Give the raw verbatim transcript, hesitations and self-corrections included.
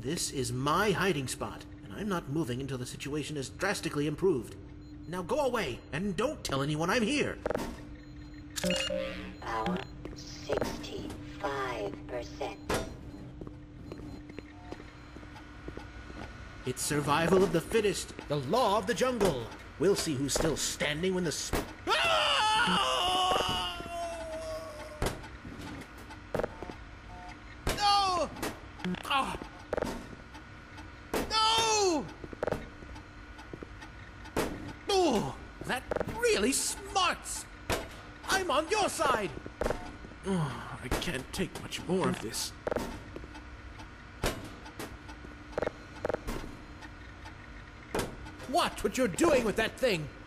This is my hiding spot, and I'm not moving until the situation is drastically improved. Now go away, and don't tell anyone I'm here. Power sixty-five percent. It's survival of the fittest, the law of the jungle. We'll see who's still standing when the sp- Ah! No! Ah! No! Oh, that really smarts! I'm on your side! Oh, I can't take much more of this. Watch what you're doing with that thing!